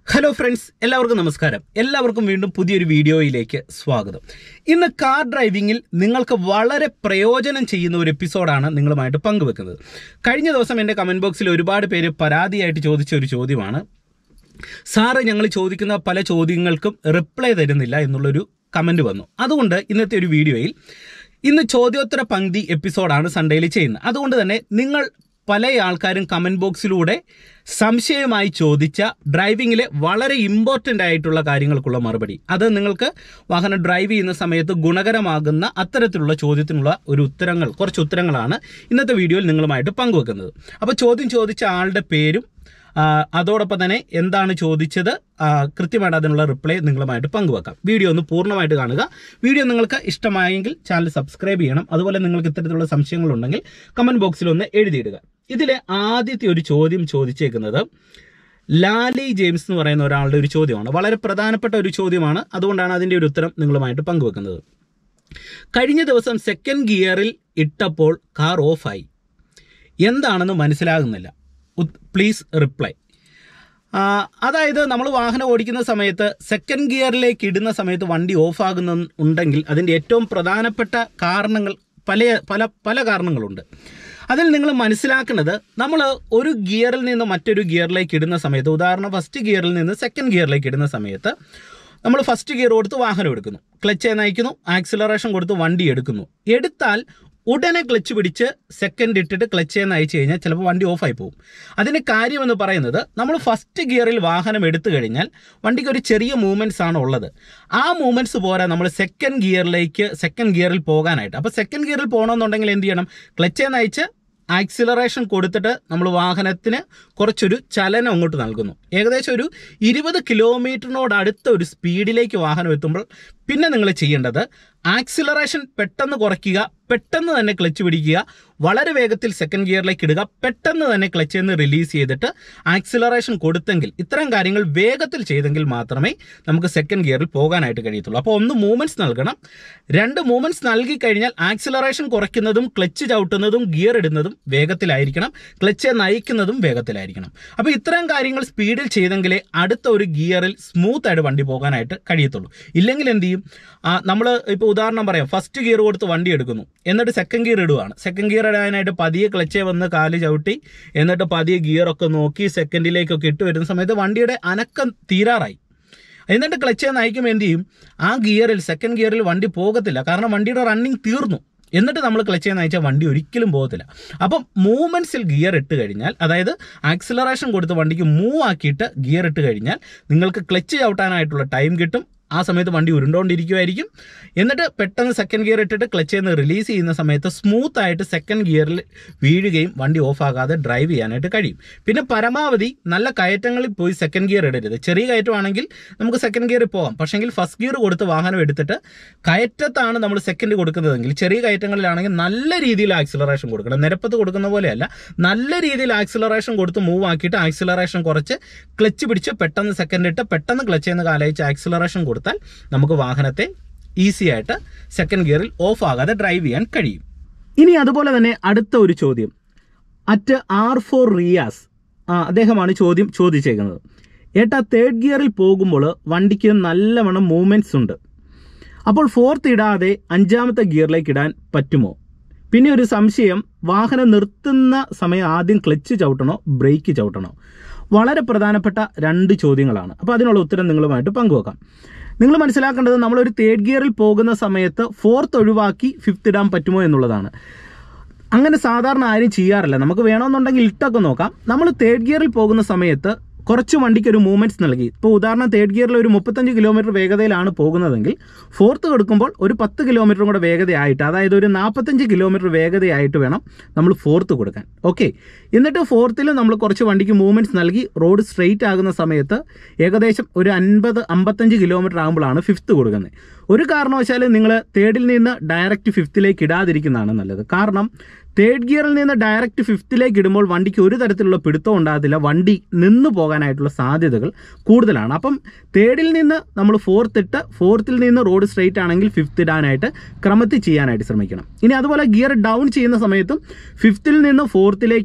Hello friends, എല്ലാവർക്കും നമസ്കാരം. എല്ലാവർക്കും വീണ്ടും പുതിയൊരു വീഡിയോയിലേക്ക് സ്വാഗതം. ഇന്ന് കാർ ഡ്രൈവിംഗിൽ നിങ്ങൾക്ക് വളരെ പ്രയോജനം ചെയ്യുന്ന ഒരു എപ്പിസോഡാണ് നിങ്ങളുമായിട്ട് പങ്കുവെക്കുന്നത്. കഴിഞ്ഞ ദിവസം എൻ്റെ കമൻറ്റ് ബോക്സിൽ ഒരുപാട് പേര് പരാതിയായിട്ട് ചോദിച്ച ഒരു ചോദ്യമാണ്, സാറ് ഞങ്ങൾ ചോദിക്കുന്ന പല ചോദ്യങ്ങൾക്കും റിപ്ലൈ തരുന്നില്ല എന്നുള്ളൊരു കമൻറ്റ് വന്നു. അതുകൊണ്ട് ഇന്നത്തെ ഒരു വീഡിയോയിൽ ഇന്ന് ചോദ്യോത്തര പങ്ക്തി എപ്പിസോഡാണ് സൺഡേയിൽ ചെയ്യുന്നത്. അതുകൊണ്ട് തന്നെ നിങ്ങൾ പല ആൾക്കാരും കമൻറ്റ് ബോക്സിലൂടെ സംശയമായി ചോദിച്ച ഡ്രൈവിങ്ങിലെ വളരെ ഇമ്പോർട്ടൻ്റ് ആയിട്ടുള്ള കാര്യങ്ങൾക്കുള്ള മറുപടി, അത് നിങ്ങൾക്ക് വാഹനം ഡ്രൈവ് ചെയ്യുന്ന സമയത്ത് ഗുണകരമാകുന്ന അത്തരത്തിലുള്ള ചോദ്യത്തിനുള്ള കുറച്ച് ഉത്തരങ്ങളാണ് ഇന്നത്തെ വീഡിയോയിൽ നിങ്ങളുമായിട്ട് പങ്കുവെക്കുന്നത്. അപ്പോൾ ചോദ്യം ചോദിച്ച ആളുടെ പേരും അതോടൊപ്പം തന്നെ എന്താണ് ചോദിച്ചത് കൃത്യമായിട്ട് അതിനുള്ള റിപ്ലൈ നിങ്ങളുമായിട്ട് പങ്കുവെക്കാം. വീഡിയോ ഒന്ന് പൂർണ്ണമായിട്ട് കാണുക. വീഡിയോ നിങ്ങൾക്ക് ഇഷ്ടമായെങ്കിൽ ചാനൽ സബ്സ്ക്രൈബ് ചെയ്യണം. അതുപോലെ നിങ്ങൾക്ക് ഇത്തരത്തിലുള്ള സംശയങ്ങളുണ്ടെങ്കിൽ കമൻറ്റ് ബോക്സിൽ ഒന്ന് എഴുതിയിടുക. ഇതിലെ ആദ്യത്തെ ഒരു ചോദ്യം ചോദിച്ചേക്കുന്നത് ലാലി ജെയിംസ് എന്ന് പറയുന്ന ഒരാളുടെ ഒരു ചോദ്യമാണ്. വളരെ പ്രധാനപ്പെട്ട ഒരു ചോദ്യമാണ്. അതുകൊണ്ടാണ് അതിൻ്റെ ഒരു ഉത്തരം നിങ്ങളുമായിട്ട് പങ്കുവെക്കുന്നത്. കഴിഞ്ഞ ദിവസം സെക്കൻഡ് ഗിയറിൽ ഇട്ടപ്പോൾ കാർ ഓഫായി, എന്താണെന്ന് മനസ്സിലാകുന്നില്ല, പ്ലീസ് റിപ്ലൈ. അതായത് നമ്മൾ വാഹനം ഓടിക്കുന്ന സമയത്ത് സെക്കൻഡ് ഗിയറിലേക്ക് ഇടുന്ന സമയത്ത് വണ്ടി ഓഫാകുന്നുണ്ടെങ്കിൽ അതിൻ്റെ ഏറ്റവും പ്രധാനപ്പെട്ട കാരണങ്ങൾ പല കാരണങ്ങളുണ്ട്. അതിൽ നിങ്ങൾ മനസ്സിലാക്കേണ്ടത്, നമ്മൾ ഒരു ഗിയറിൽ നിന്ന് മറ്റൊരു ഗിയറിലേക്ക് ഇടുന്ന സമയത്ത്, ഉദാഹരണം ഫസ്റ്റ് ഗിയറിൽ നിന്ന് സെക്കൻഡ് ഗിയറിലേക്ക് ഇടുന്ന സമയത്ത് നമ്മൾ ഫസ്റ്റ് ഗിയർ കൊടുത്ത് വാഹനം എടുക്കുന്നു, ക്ലച്ച് നയിക്കുന്നു, ആക്സിലറേഷൻ കൊടുത്ത് വണ്ടി എടുത്താൽ ഉടനെ ക്ലച്ച് പിടിച്ച് സെക്കൻഡ് ഇട്ടിട്ട് ക്ലച്ച് നയിച്ചു കഴിഞ്ഞാൽ ചിലപ്പോൾ വണ്ടി ഓഫായി പോകും. അതിൻ്റെ കാര്യമെന്ന് പറയുന്നത്, നമ്മൾ ഫസ്റ്റ് ഗിയറിൽ വാഹനം എടുത്തു കഴിഞ്ഞാൽ വണ്ടിക്ക് ഒരു ചെറിയ മൂവ്മെൻറ്റ്സ് ആണ് ഉള്ളത്. ആ മൂവ്മെൻറ്റ്സ് പോരാ നമ്മൾ സെക്കൻഡ് ഗിയറിൽ പോകാനായിട്ട്. അപ്പോൾ സെക്കൻഡ് ഗിയറിൽ പോകണമെന്നുണ്ടെങ്കിൽ എന്ത് ചെയ്യണം? ക്ലച്ച് നയിച്ച് ആക്സിലറേഷൻ കൊടുത്തിട്ട് നമ്മൾ വാഹനത്തിന് കുറച്ചൊരു ചലനം അങ്ങോട്ട് നൽകുന്നു. ഏകദേശം ഒരു 20 കിലോമീറ്ററിനോടടുത്ത ഒരു സ്പീഡിലേക്ക് വാഹനം എത്തുമ്പോൾ പിന്നെ നിങ്ങൾ ചെയ്യേണ്ടത് ആക്സിലറേഷൻ പെട്ടെന്ന് കുറയ്ക്കുക, പെട്ടെന്ന് തന്നെ ക്ലച്ച് പിടിക്കുക, വളരെ വേഗത്തിൽ സെക്കൻഡ് ഗിയറിലേക്ക് ഇടുക, പെട്ടെന്ന് തന്നെ ക്ലച്ചിൽ നിന്ന് റിലീസ് ചെയ്തിട്ട് ആക്സിലറേഷൻ കൊടുത്തെങ്കിൽ, ഇത്തരം കാര്യങ്ങൾ വേഗത്തിൽ ചെയ്തെങ്കിൽ മാത്രമേ നമുക്ക് സെക്കൻഡ് ഗിയറിൽ പോകാനായിട്ട് കഴിയത്തുള്ളൂ. അപ്പോൾ ഒന്ന് മൂവ്മെൻറ്റ്സ് നൽകണം. 2 മൂവ്മെൻറ്റ്സ് നൽകി കഴിഞ്ഞാൽ ആക്സിലറേഷൻ കുറയ്ക്കുന്നതും ക്ലച്ച് ചവിട്ടുന്നതും ഗിയർ ഇടുന്നതും വേഗത്തിലായിരിക്കണം, ക്ലച്ച് നയിക്കുന്നതും വേഗത്തിലായിരിക്കണം. അപ്പോൾ ഇത്തരം കാര്യങ്ങൾ സ്പീഡിൽ ചെയ്തെങ്കിലേ അടുത്ത ഒരു ഗിയറിൽ സ്മൂത്ത് ആയിട്ട് വണ്ടി പോകാനായിട്ട് കഴിയത്തുള്ളൂ. ഇല്ലെങ്കിൽ എന്ത് ചെയ്യും? നമ്മൾ ഇപ്പോൾ ഉദാഹരണം പറയാം, ഫസ്റ്റ് ഗിയർ കൊടുത്ത് വണ്ടി എടുക്കുന്നു, എന്നിട്ട് സെക്കൻഡ് ഗിയർ ഇടുവാണ്. സെക്കൻഡ് ഗിയർ ഇടാനായിട്ട് പതിയെ ക്ലച്ചേ വന്ന് കാല് ചവിട്ടി, എന്നിട്ട് പതിയെ ഗിയറൊക്കെ നോക്കി സെക്കൻഡിലേക്കൊക്കെ ഇട്ട് വരുന്ന സമയത്ത് വണ്ടിയുടെ അനക്കം തീരാറായി. എന്നിട്ട് ക്ലച്ചേ നയിക്കുമ്പോൾ എന്ത് ചെയ്യും? ആ ഗിയറിൽ സെക്കൻഡ് ഗിയറിൽ വണ്ടി പോകത്തില്ല, കാരണം വണ്ടിയുടെ റണ്ണിങ് തീർന്നു. എന്നിട്ട് നമ്മൾ ക്ലച്ച് നയിച്ചാൽ വണ്ടി ഒരിക്കലും പോകത്തില്ല. അപ്പം മൂവ്മെൻറ്റ്സിൽ ഗിയർ ഇട്ട് കഴിഞ്ഞാൽ, അതായത് ആക്സിലറേഷൻ കൊടുത്ത് വണ്ടിക്ക് മൂവ് ആക്കിയിട്ട് ഗിയർ ഇട്ട് കഴിഞ്ഞാൽ നിങ്ങൾക്ക് ക്ലച്ച് ചവിട്ടാനായിട്ടുള്ള ടൈം കിട്ടും. ആ സമയത്ത് വണ്ടി ഉരുണ്ടോണ്ടിരിക്കുമായിരിക്കും. എന്നിട്ട് പെട്ടെന്ന് സെക്കൻഡ് ഗിയർ ഇട്ടിട്ട് ക്ലച്ചിൽ നിന്ന് റിലീസ് ചെയ്യുന്ന സമയത്ത് സ്മൂത്ത് ആയിട്ട് സെക്കൻഡ് ഗിയറിൽ വീഴുകയും വണ്ടി ഓഫാകാതെ ഡ്രൈവ് ചെയ്യാനായിട്ട് കഴിയും. പിന്നെ പരമാവധി നല്ല കയറ്റങ്ങളിൽ പോയി സെക്കൻഡ് ഗിയർ ഇടരുത്. ചെറിയ കയറ്റമാണെങ്കിൽ നമുക്ക് സെക്കൻഡ് ഗിയറിൽ പോകാം. പക്ഷേങ്കിൽ ഫസ്റ്റ് ഗിയർ കൊടുത്ത് വാഹനം എടുത്തിട്ട് കയറ്റത്താണ് നമ്മൾ സെക്കൻഡ് കൊടുക്കുന്നതെങ്കിൽ, ചെറിയ കയറ്റങ്ങളിലാണെങ്കിൽ നല്ല രീതിയിൽ ആക്സിലറേഷൻ കൊടുക്കണം. നിരപ്പത്ത് കൊടുക്കുന്ന പോലെയല്ല, നല്ല രീതിയിൽ ആക്സിലറേഷൻ കൊടുത്ത് മൂവ് ആക്കിയിട്ട് ആക്സിലറേഷൻ കുറച്ച് ക്ലച്ച് പിടിച്ച് പെട്ടെന്ന് സെക്കൻഡ് ഇട്ട് പെട്ടെന്ന് ക്ലച്ചിൽ നിന്ന് കാലയച്ച് ആക്സിലറേഷൻ കൊടുത്താൽ നമുക്ക് വാഹനത്തെ ഈസി ആയിട്ട് സെക്കൻഡ് ഗിയറിൽ ഓഫ് ആകാതെ ഡ്രൈവ് ചെയ്യാൻ കഴിയും. ഇനി അതുപോലെ തന്നെ അടുത്ത ഒരു ചോദ്യം @R4 റിയാസ്, അദ്ദേഹമാണ് ചോദ്യം ചോദിച്ചേക്കുന്നത്. ഏട്ടാ, തേർഡ് ഗിയറിൽ പോകുമ്പോൾ വണ്ടിക്ക് നല്ലവണ്ണം മൂവ്മെൻറ്റ്സ് ഉണ്ട്, അപ്പോൾ ഫോർത്ത് ഇടാതെ 5ാമത്തെ ഗിയറിലേക്ക് ഇടാൻ പറ്റുമോ? പിന്നെ ഒരു സംശയം, വാഹനം നിർത്തുന്ന സമയം ആദ്യം ക്ലച്ച് ചവിട്ടണോ ബ്രേക്ക് ചവിട്ടണോ? വളരെ പ്രധാനപ്പെട്ട 2 ചോദ്യങ്ങളാണ്. അപ്പോൾ അതിനുള്ള ഉത്തരം നിങ്ങളുമായിട്ട് പങ്കുവെക്കാം. നിങ്ങൾ മനസ്സിലാക്കേണ്ടത്, നമ്മളൊരു തേർഡ് ഗിയറിൽ പോകുന്ന സമയത്ത് ഫോർത്ത് ഒഴിവാക്കി ഫിഫ്ത്ത് ഇടാൻ പറ്റുമോ എന്നുള്ളതാണ്. അങ്ങനെ സാധാരണ ആരും ചെയ്യാറില്ല. നമുക്ക് വേണമെന്നുണ്ടെങ്കിൽ ഇട്ടൊക്കെ നോക്കാം. നമ്മൾ തേർഡ് ഗിയറിൽ പോകുന്ന സമയത്ത് കുറച്ച് വണ്ടിക്ക് ഒരു മൂവ്മെൻറ്റ്സ് നൽകി, ഇപ്പോൾ ഉദാഹരണം തേർഡ് ഗിയറിൽ ഒരു 35 കിലോമീറ്റർ വേഗതയിലാണ് പോകുന്നതെങ്കിൽ ഫോർത്ത് കൊടുക്കുമ്പോൾ ഒരു 10 കിലോമീറ്ററും കൂടെ വേഗതയായിട്ട്, അതായത് ഒരു 45 കിലോമീറ്റർ വേഗതയായിട്ട് വേണം നമ്മൾ ഫോർത്ത് കൊടുക്കാൻ. ഓക്കെ, എന്നിട്ട് ഫോർത്തിൽ നമ്മൾ കുറച്ച് വണ്ടിക്ക് മൂവ്മെൻറ്റ്സ് നൽകി റോഡ് സ്ട്രെയിറ്റ് ആകുന്ന സമയത്ത് ഏകദേശം ഒരു 50-55 കിലോമീറ്റർ ആകുമ്പോഴാണ് ഫിഫ്ത്ത് കൊടുക്കുന്നത്. ഒരു കാരണവശാലും നിങ്ങൾ തേർഡിൽ നിന്ന് ഡയറക്റ്റ് ഫിഫ്ത്തിലേക്ക് ഇടാതിരിക്കുന്നതാണ് നല്ലത്. കാരണം തേർഡ് ഗിയറിൽ നിന്ന് ഡയറക്റ്റ് ഫിഫ്ത്തിലേക്ക് ഇടുമ്പോൾ വണ്ടിക്ക് ഒരു തരത്തിലുള്ള പിടുത്തം ഉണ്ടാകത്തില്ല, വണ്ടി നിന്ന് പോകാനായിട്ടുള്ള സാധ്യതകൾ കൂടുതലാണ്. അപ്പം തേർഡിൽ നിന്ന് നമ്മൾ ഫോർത്തിൽ നിന്ന് റോഡ് സ്ട്രെയിറ്റ് ആണെങ്കിൽ ഫിഫ്ത്ത് ഇടാനായിട്ട് ക്രമത്തിൽ ചെയ്യാനായിട്ട് ശ്രമിക്കണം. ഇനി അതുപോലെ ഗിയർ ഡൗൺ ചെയ്യുന്ന സമയത്തും ഫിഫ്ത്തിൽ നിന്ന് ഫോർത്തിലേക്കും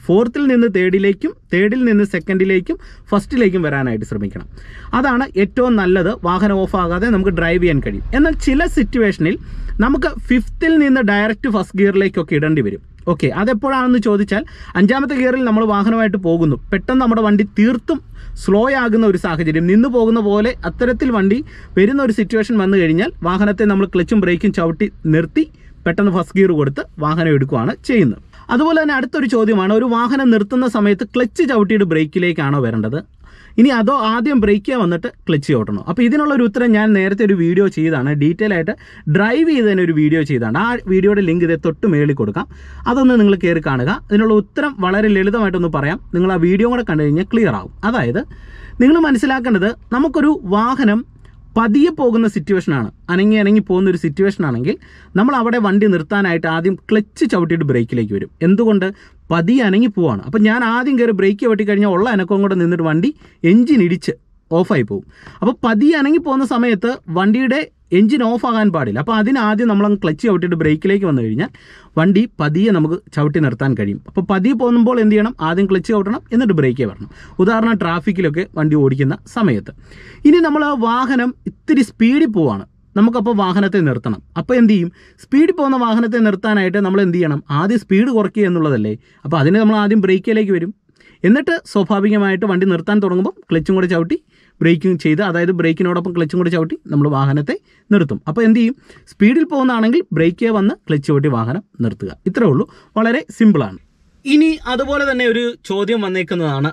ഫോർത്തിൽ നിന്ന് തേർഡിലേക്കും, തേർഡിൽ നിന്ന് സെക്കൻഡിലേക്കും, ഫസ്റ്റിലേക്കും വരാനായിട്ട് ശ്രമിക്കണം. അതാണ് ഏറ്റവും നല്ലത്. വാഹനം ഓഫാകാതെ നമുക്ക് ഡ്രൈവ് ചെയ്യാൻ കഴിയും. എന്നാൽ ചില സിറ്റുവേഷനിൽ നമുക്ക് ഫിഫ്ത്തിൽ നിന്ന് ഡയറക്റ്റ് ഫസ്റ്റ് ഗിയറിലേക്കൊക്കെ ഇടേണ്ടി വരും. ഓക്കെ, അതെപ്പോഴാണെന്ന് ചോദിച്ചാൽ 5ാമത്തെ ഗിയറിൽ നമ്മൾ വാഹനമായിട്ട് പോകുന്നു, പെട്ടെന്ന് നമ്മുടെ വണ്ടി തീർത്തും സ്ലോ ആകുന്ന ഒരു സാഹചര്യം, നിന്നു പോകുന്ന പോലെ അത്തരത്തിൽ വണ്ടി വരുന്ന ഒരു സിറ്റുവേഷൻ വന്നു കഴിഞ്ഞാൽ വാഹനത്തെ നമ്മൾ ക്ലച്ചും ബ്രേക്കും ചവിട്ടി നിർത്തി പെട്ടെന്ന് ഫസ്റ്റ് ഗിയർ കൊടുത്ത് വാഹനം എടുക്കുകയാണ് ചെയ്യുന്നത്. അതുപോലെ തന്നെ അടുത്തൊരു ചോദ്യമാണ്, ഒരു വാഹനം നിർത്തുന്ന സമയത്ത് ക്ലച്ച് ചവിട്ടിയിട്ട് ബ്രേക്കിലേക്കാണോ വരേണ്ടത്, ഇനി അതോ ആദ്യം ബ്രേക്ക് വന്നിട്ട് ക്ലച്ച് ചവിട്ടണോ? അപ്പോൾ ഇതിനുള്ളൊരു ഉത്തരം ഞാൻ നേരത്തെ ഒരു വീഡിയോ ചെയ്താണ്, ഡീറ്റെയിൽ ആയിട്ട് ഡ്രൈവ് ചെയ്തതിന് ഒരു വീഡിയോ ചെയ്താണ്. ആ വീഡിയോയുടെ ലിങ്ക് ഇതേ തൊട്ട് മേളിൽ കൊടുക്കാം, അതൊന്ന് നിങ്ങൾ കയറി കാണുക. ഇതിനുള്ള ഉത്തരം വളരെ ലളിതമായിട്ടൊന്ന് പറയാം, നിങ്ങൾ ആ വീഡിയോ കൂടെ കണ്ടു കഴിഞ്ഞാൽ ക്ലിയർ ആവും. അതായത് നിങ്ങൾ മനസ്സിലാക്കേണ്ടത്, നമുക്കൊരു വാഹനം പതിയെ പോകുന്ന സിറ്റുവേഷനാണ്, അനങ്ങി പോകുന്നൊരു സിറ്റുവേഷൻ ആണെങ്കിൽ നമ്മൾ അവിടെ വണ്ടി നിർത്താനായിട്ട് ആദ്യം ക്ലച്ച് ചവിട്ടിയിട്ട് ബ്രേക്കിലേക്ക് വരും. എന്തുകൊണ്ട്? പതിയെ അനങ്ങി പോവാണ്. അപ്പം ഞാൻ ആദ്യം കയറി ബ്രേക്ക് ചവിട്ടി കഴിഞ്ഞാൽ ഉള്ള അനക്കവും കൂടെ നിന്നിട്ട് വണ്ടി എഞ്ചിൻ ഇടിച്ച് ഓഫായി പോകും. അപ്പോൾ പതിയെ അനങ്ങി പോകുന്ന സമയത്ത് വണ്ടിയുടെ എഞ്ചിൻ ഓഫ് ആകാൻ പാടില്ല. അപ്പോൾ അതിനാദ്യം നമ്മളങ്ങ് ക്ലച്ച് ചവിട്ടിയിട്ട് ബ്രേക്കിലേക്ക് വന്നു കഴിഞ്ഞാൽ വണ്ടി പതിയെ നമുക്ക് ചവിട്ടി നിർത്താൻ കഴിയും. അപ്പോൾ പതിയെ പോകുമ്പോൾ എന്ത് ചെയ്യണം? ആദ്യം ക്ലച്ച് ചവിട്ടണം, എന്നിട്ട് ബ്രേക്കേ വരണം. ഉദാഹരണം ട്രാഫിക്കിലൊക്കെ വണ്ടി ഓടിക്കുന്ന സമയത്ത്. ഇനി നമ്മൾ ആ വാഹനം ഇത്തിരി സ്പീഡിൽ പോവാണ്, നമുക്കപ്പോൾ വാഹനത്തെ നിർത്തണം. അപ്പോൾ എന്ത് ചെയ്യും? സ്പീഡിൽ പോകുന്ന വാഹനത്തെ നിർത്താനായിട്ട് നമ്മൾ എന്ത് ചെയ്യണം? ആദ്യം സ്പീഡ് കുറയ്ക്കുക എന്നുള്ളതല്ലേ. അപ്പോൾ അതിന് നമ്മൾ ആദ്യം ബ്രേക്കിലേക്ക് വരും, എന്നിട്ട് സ്വാഭാവികമായിട്ട് വണ്ടി നിർത്താൻ തുടങ്ങുമ്പോൾ ക്ലച്ചും കൂടെ ചവിട്ടി ബ്രേക്കിംഗ് ചെയ്ത്, അതായത് ബ്രേക്കിനോടൊപ്പം ക്ലച്ചും കൂടെ ചവിട്ടി നമ്മൾ വാഹനത്തെ നിർത്തും. അപ്പോൾ എന്ത് ചെയ്യും? സ്പീഡിൽ പോകുന്നതാണെങ്കിൽ ബ്രേക്കേ വന്ന് ക്ലച്ച് ചവിട്ടി വാഹനം നിർത്തുക. ഇത്രേ ഉള്ളൂ, വളരെ സിമ്പിളാണ്. ഇനി അതുപോലെ തന്നെ ഒരു ചോദ്യം വന്നേക്കുന്നതാണ്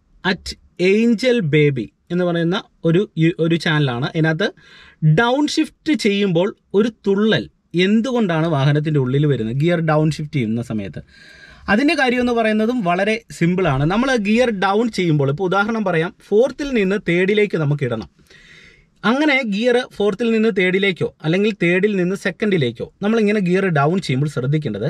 @ഏഞ്ചൽ ബേബി എന്ന് പറയുന്ന ഒരു ചാനലാണ്. ഇതിനകത്ത് ഡൗൺ ഷിഫ്റ്റ് ചെയ്യുമ്പോൾ ഒരു തുള്ളൽ എന്തുകൊണ്ടാണ് വാഹനത്തിൻ്റെ ഉള്ളിൽ വരുന്നത്, ഗിയർ ഡൗൺ ഷിഫ്റ്റ് ചെയ്യുന്ന സമയത്ത്? അതിൻ്റെ കാര്യം എന്ന് പറയുന്നതും വളരെ സിമ്പിളാണ്. നമ്മൾ ഗിയർ ഡൗൺ ചെയ്യുമ്പോൾ, ഇപ്പോൾ ഉദാഹരണം പറയാം, ഫോർത്തിൽ നിന്ന് തേർഡിലേക്ക് നമുക്ക് ഇടണം. അങ്ങനെ ഗിയർ ഫോർത്തിൽ നിന്ന് തേർഡിലേക്കോ അല്ലെങ്കിൽ തേർഡിൽ നിന്ന് സെക്കൻഡിലേക്കോ നമ്മളിങ്ങനെ ഗിയർ ഡൗൺ ചെയ്യുമ്പോൾ ശ്രദ്ധിക്കേണ്ടത്,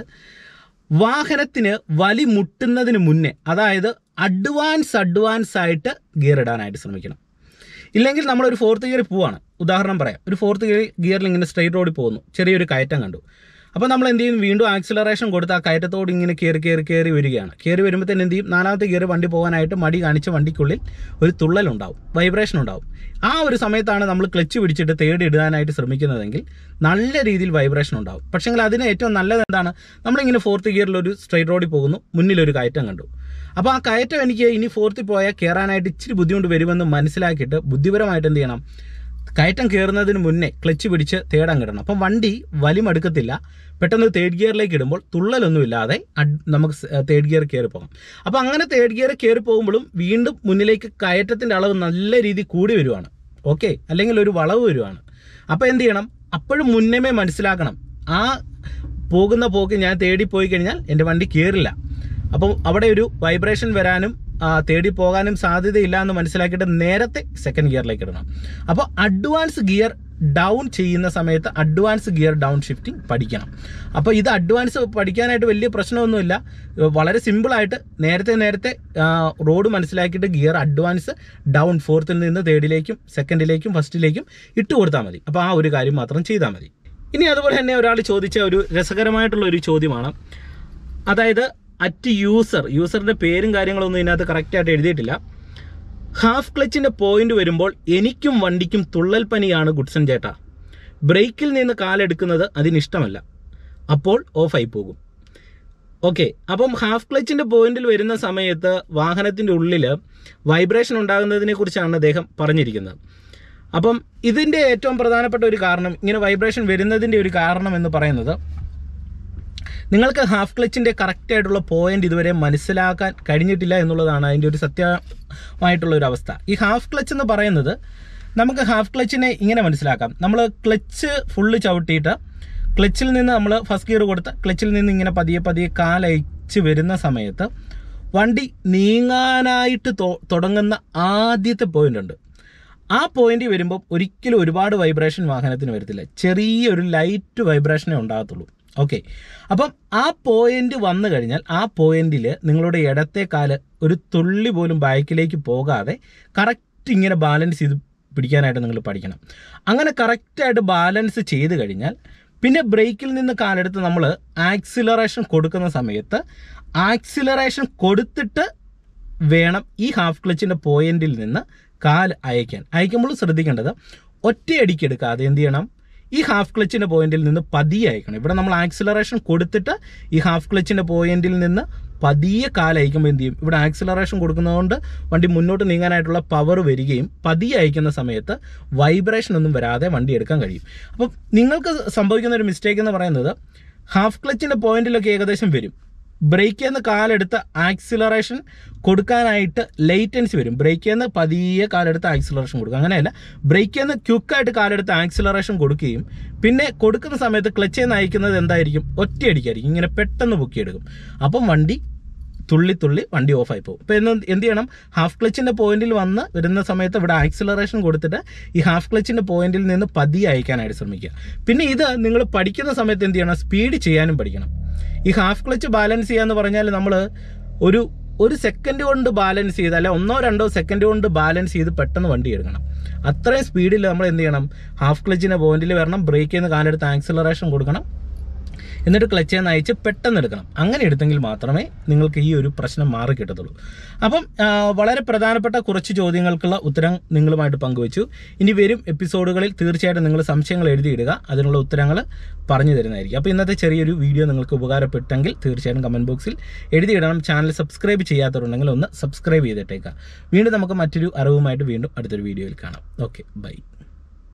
വാഹനത്തിന് വലി മുട്ടുന്നതിന് മുന്നേ, അതായത് അഡ്വാൻസ് ആയിട്ട് ഗിയർ ഇടാനായിട്ട് ശ്രമിക്കണം. ഇല്ലെങ്കിൽ നമ്മളൊരു ഫോർത്ത് ഗിയറിൽ പോവാണ്, ഉദാഹരണം പറയാം, ഒരു ഫോർത്ത് ഗിയറിൽ ഇങ്ങനെ സ്ട്രെയിറ്റ് റോഡിൽ പോകുന്നു, ചെറിയൊരു കയറ്റം കണ്ടു. അപ്പോൾ നമ്മൾ എന്ത് ചെയ്യും? വീണ്ടും ആക്സിലറേഷൻ കൊടുത്ത് ആ കയറ്റത്തോട് ഇങ്ങനെ കയറി വരികയാണ്. കയറി വരുമ്പോൾ തന്നെ എന്ത് ചെയ്യും? 4ാമത്തെ ഗിയർ വണ്ടി പോകാനായിട്ട് മടി കാണിച്ച വണ്ടിക്കുള്ളിൽ ഒരു തുള്ളലുണ്ടാവും, വൈബ്രേഷൻ ഉണ്ടാവും. ആ ഒരു സമയത്താണ് നമ്മൾ ക്ലച്ച് പിടിച്ചിട്ട് തേർഡ് ഇടാനായിട്ട് ശ്രമിക്കുന്നതെങ്കിൽ നല്ല രീതിയിൽ വൈബ്രേഷൻ ഉണ്ടാവും. പക്ഷേങ്കിൽ അതിന് ഏറ്റവും നല്ലത് എന്താണ്? നമ്മളിങ്ങനെ ഫോർത്ത് ഗിയറിൽ ഒരു സ്ട്രെയിറ്റ് റോഡിൽ പോകുന്നു, മുന്നിലൊരു കയറ്റം കണ്ടു. അപ്പോൾ ആ കയറ്റം എനിക്ക് ഇനി ഫോർത്തിൽ പോയാൽ കയറാനായിട്ട് ഇച്ചിരി ബുദ്ധിമുട്ട് വരുമെന്ന് മനസ്സിലാക്കിയിട്ട് ബുദ്ധിപരമായിട്ട് എന്ത് ചെയ്യണം? കയറ്റം കയറുന്നതിന് മുന്നേ ക്ലച്ച് പിടിച്ച് തേർഡ് ഇടണം. അപ്പം വണ്ടി വലിമെടുക്കത്തില്ല. പെട്ടെന്ന് തേർഡ് ഗിയറിലേക്ക് ഇടുമ്പോൾ തുള്ളലൊന്നുമില്ലാതെ നമുക്ക് തേർഡ് ഗിയർ കയറി പോകാം. അപ്പോൾ അങ്ങനെ തേർഡ് ഗിയർ കയറി പോകുമ്പോഴും വീണ്ടും മുന്നിലേക്ക് കയറ്റത്തിൻ്റെ അളവ് നല്ല രീതിയിൽ കൂടി വരുവാണ്. ഓക്കെ, അല്ലെങ്കിൽ ഒരു വളവ് വരുവാണ്. അപ്പോൾ എന്ത് ചെയ്യണം? അപ്പോഴും മുന്നമേ മനസ്സിലാക്കണം, ആ പോകുന്ന പോക്ക് ഞാൻ തേടി പോയി കഴിഞ്ഞാൽ എൻ്റെ വണ്ടി കയറില്ല. അപ്പം അവിടെ ഒരു വൈബ്രേഷൻ വരാനും തേടി പോകാനും സാധ്യതയില്ല എന്ന് മനസ്സിലാക്കിയിട്ട് നേരത്തെ സെക്കൻഡ് ഗിയറിലേക്ക് ഇടണം. അപ്പോൾ അഡ്വാൻസ് ഗിയർ ഡൗൺ ചെയ്യുന്ന സമയത്ത് അഡ്വാൻസ് ഗിയർ ഡൗൺ ഷിഫ്റ്റിംഗ് പഠിക്കണം. അപ്പോൾ ഇത് അഡ്വാൻസ് പഠിക്കാനായിട്ട് വലിയ പ്രശ്നമൊന്നുമില്ല, വളരെ സിമ്പിളായിട്ട് നേരത്തെ റോഡ് മനസ്സിലാക്കിയിട്ട് ഗിയർ അഡ്വാൻസ് ഡൗൺ ഫോർത്തിൽ നിന്ന് തേർഡിലേക്കും സെക്കൻഡിലേക്കും ഫസ്റ്റിലേക്കും ഇട്ട് കൊടുത്താൽ മതി. അപ്പോൾ ആ ഒരു കാര്യം മാത്രം ചെയ്താൽ മതി. ഇനി അതുപോലെ തന്നെ ഒരാൾ ചോദിച്ച ഒരു രസകരമായിട്ടുള്ള ഒരു ചോദ്യമാണ്, അതായത് യൂസറിൻ്റെ പേരും കാര്യങ്ങളൊന്നും ഇതിനകത്ത് കറക്റ്റായിട്ട് എഴുതിയിട്ടില്ല. ഹാഫ് ക്ലച്ചിൻ്റെ പോയിന്റ് വരുമ്പോൾ എനിക്കും വണ്ടിക്കും തുള്ളൽ പനിയാണ് ഗുഡ്സൺ ചേട്ടാ, ബ്രേക്കിൽ നിന്ന് കാലെടുക്കുന്നത് അതിനിഷ്ടമല്ല, അപ്പോൾ ഓഫായി പോകും. ഓക്കെ, അപ്പം ഹാഫ് ക്ലച്ചിൻ്റെ പോയിന്റിൽ വരുന്ന സമയത്ത് വാഹനത്തിൻ്റെ ഉള്ളിൽ വൈബ്രേഷൻ ഉണ്ടാകുന്നതിനെ കുറിച്ചാണ് അദ്ദേഹം പറഞ്ഞിരിക്കുന്നത്. അപ്പം ഇതിൻ്റെ ഏറ്റവും പ്രധാനപ്പെട്ട ഒരു കാരണം, ഇങ്ങനെ വൈബ്രേഷൻ വരുന്നതിൻ്റെ ഒരു കാരണം എന്ന് പറയുന്നത്, നിങ്ങൾക്ക് ഹാഫ് ക്ലച്ചിൻ്റെ കറക്റ്റായിട്ടുള്ള പോയിന്റ് ഇതുവരെ മനസ്സിലാക്കാൻ കഴിഞ്ഞിട്ടില്ല എന്നുള്ളതാണ് അതിൻ്റെ ഒരു സത്യമായിട്ടുള്ളൊരു അവസ്ഥ. ഈ ഹാഫ് ക്ലച്ച് എന്ന് പറയുന്നത്, നമുക്ക് ഹാഫ് ക്ലച്ചിനെ ഇങ്ങനെ മനസ്സിലാക്കാം. നമ്മൾ ക്ലച്ച് ഫുള്ള് ചവിട്ടിയിട്ട് ക്ലച്ചിൽ നിന്ന് നമ്മൾ ഫസ്റ്റ് ഗിയർ കൊടുത്ത് ക്ലച്ചിൽ നിന്ന് ഇങ്ങനെ പതിയെ കാലയച്ച് വരുന്ന സമയത്ത് വണ്ടി നീങ്ങാനായിട്ട് തുടങ്ങുന്ന ആദ്യത്തെ പോയിന്റ് ഉണ്ട്. ആ പോയിന്റ് വരുമ്പോൾ ഒരിക്കലും ഒരുപാട് വൈബ്രേഷൻ വാഹനത്തിന് വരത്തില്ല, ചെറിയൊരു ലൈറ്റ് വൈബ്രേഷനേ ഉണ്ടാകത്തുള്ളൂ. ഓക്കെ, അപ്പം ആ പോയിന്റ് വന്നു കഴിഞ്ഞാൽ ആ പോയിന്റിൽ നിങ്ങളുടെ ഇടത്തെ കാല് ഒരു തുള്ളി പോലും ബാക്കിലേക്ക് പോകാതെ കറക്റ്റ് ഇങ്ങനെ ബാലൻസ് ചെയ്ത് പിടിക്കാനായിട്ട് നിങ്ങൾ പഠിക്കണം. അങ്ങനെ കറക്റ്റായിട്ട് ബാലൻസ് ചെയ്ത് കഴിഞ്ഞാൽ പിന്നെ ബ്രേക്കിൽ നിന്ന് കാലെടുത്ത് നമ്മൾ ആക്സിലറേഷൻ കൊടുക്കുന്ന സമയത്ത് ആക്സിലറേഷൻ കൊടുത്തിട്ട് വേണം ഈ ഹാഫ് ക്ലച്ചിൻ്റെ പോയിന്റിൽ നിന്ന് കാൽ അയക്കുമ്പോൾ ശ്രദ്ധിക്കേണ്ടത് ഒറ്റയടിക്ക് എടുക്കാതെ എന്ത് ചെയ്യണം, ഈ ഹാഫ് ക്ലച്ചിൻ്റെ പോയിന്റിൽ നിന്ന് പതിയെ അയക്കണം. ഇവിടെ നമ്മൾ ആക്സിലറേഷൻ കൊടുത്തിട്ട് ഈ ഹാഫ് ക്ലച്ചിൻ്റെ പോയിന്റിൽ നിന്ന് പതിയെ കാലയക്കുമ്പോൾ എന്ത് ചെയ്യും, ഇവിടെ ആക്സിലറേഷൻ കൊടുക്കുന്നതുകൊണ്ട് വണ്ടി മുന്നോട്ട് നീങ്ങാനായിട്ടുള്ള പവർ വരികയും പതിയെ അയക്കുന്ന സമയത്ത് വൈബ്രേഷൻ ഒന്നും വരാതെ വണ്ടി എടുക്കാൻ കഴിയും. അപ്പം നിങ്ങൾക്ക് സംഭവിക്കുന്ന ഒരു മിസ്റ്റേക്ക് എന്ന് പറയുന്നത് ഹാഫ് ക്ലച്ചിൻ്റെ പോയിന്റിലൊക്കെ ഏകദേശം വരും, ബ്രേക്കിൽ നിന്ന് കാലെടുത്ത് ആക്സിലറേഷൻ കൊടുക്കാനായിട്ട് ലേറ്റൻസി വരും. ബ്രേക്കിൽ നിന്ന് പതിയെ കാലെടുത്ത് ആക്സിലറേഷൻ കൊടുക്കുക, അങ്ങനെയല്ല, ബ്രേക്കിൽ നിന്ന് ക്യുക്കായിട്ട് കാലെടുത്ത് ആക്സിലറേഷൻ കൊടുക്കുകയും പിന്നെ കൊടുക്കുന്ന സമയത്ത് ക്ലച്ചിൽ നിന്ന് അയക്കുന്നത് എന്തായിരിക്കും, ഒറ്റയടിക്കായിരിക്കും, ഇങ്ങനെ പെട്ടെന്ന് പൊക്കിയെടുക്കും. അപ്പം വണ്ടി തുള്ളി വണ്ടി ഓഫായി പോകും. അപ്പോൾ എന്ത് ചെയ്യണം, ഹാഫ് ക്ലച്ചിൻ്റെ പോയിന്റിൽ വരുന്ന സമയത്ത് ഇവിടെ ആക്സിലറേഷൻ കൊടുത്തിട്ട് ഈ ഹാഫ് ക്ലച്ചിൻ്റെ പോയിന്റിൽ നിന്ന് പതിയെ അയക്കാനായിട്ട് ശ്രമിക്കുക. പിന്നെ ഇത് നിങ്ങൾ പഠിക്കുന്ന സമയത്ത് എന്ത് ചെയ്യണം, സ്പീഡ് ചെയ്യാനും പഠിക്കണം. ഈ ഹാഫ് ക്ലച്ച് ബാലൻസ് ചെയ്യാന്ന് പറഞ്ഞാൽ നമ്മൾ ഒരു സെക്കൻഡ് കൊണ്ട് ബാലൻസ് ചെയ്ത്, അല്ലെ 1-2 സെക്കൻഡ് കൊണ്ട് ബാലൻസ് ചെയ്ത് പെട്ടെന്ന് വണ്ടി എടുക്കണം. അത്രയും സ്പീഡിൽ നമ്മൾ എന്ത് ചെയ്യണം, ഹാഫ് ക്ലച്ചിൻ്റെ പോയിന്റിൽ വരണം, ബ്രേക്കിൽ നിന്ന് കാലെടുത്ത് ആക്സിലറേഷൻ കൊടുക്കണം, എന്നിട്ട് ക്ലച്ചിൽ നിന്ന് അയച്ച് പെട്ടെന്ന് എടുക്കണം. അങ്ങനെ എടുത്തെങ്കിൽ മാത്രമേ നിങ്ങൾക്ക് ഈ ഒരു പ്രശ്നം മാറി കിട്ടത്തുള്ളൂ. അപ്പം വളരെ പ്രധാനപ്പെട്ട കുറച്ച് ചോദ്യങ്ങൾക്കുള്ള ഉത്തരം നിങ്ങളുമായിട്ട് പങ്കുവച്ചു. ഇനി വരും എപ്പിസോഡുകളിൽ തീർച്ചയായിട്ടും നിങ്ങൾ സംശയങ്ങൾ എഴുതിയിടുക, അതിനുള്ള ഉത്തരങ്ങൾ പറഞ്ഞു തരുന്നതായിരിക്കും. അപ്പോൾ ഇന്നത്തെ ചെറിയൊരു വീഡിയോ നിങ്ങൾക്ക് ഉപകാരപ്പെട്ടെങ്കിൽ തീർച്ചയായിട്ടും കമൻറ്റ് ബോക്സിൽ എഴുതിയിടണം. ചാനൽ സബ്സ്ക്രൈബ് ചെയ്യാത്തവരുണ്ടെങ്കിൽ ഒന്ന് സബ്സ്ക്രൈബ് ചെയ്തിട്ടേക്കാം. വീണ്ടും നമുക്ക് മറ്റൊരു അറിവുമായിട്ട് വീണ്ടും അടുത്തൊരു വീഡിയോയിൽ കാണാം. Okay, by.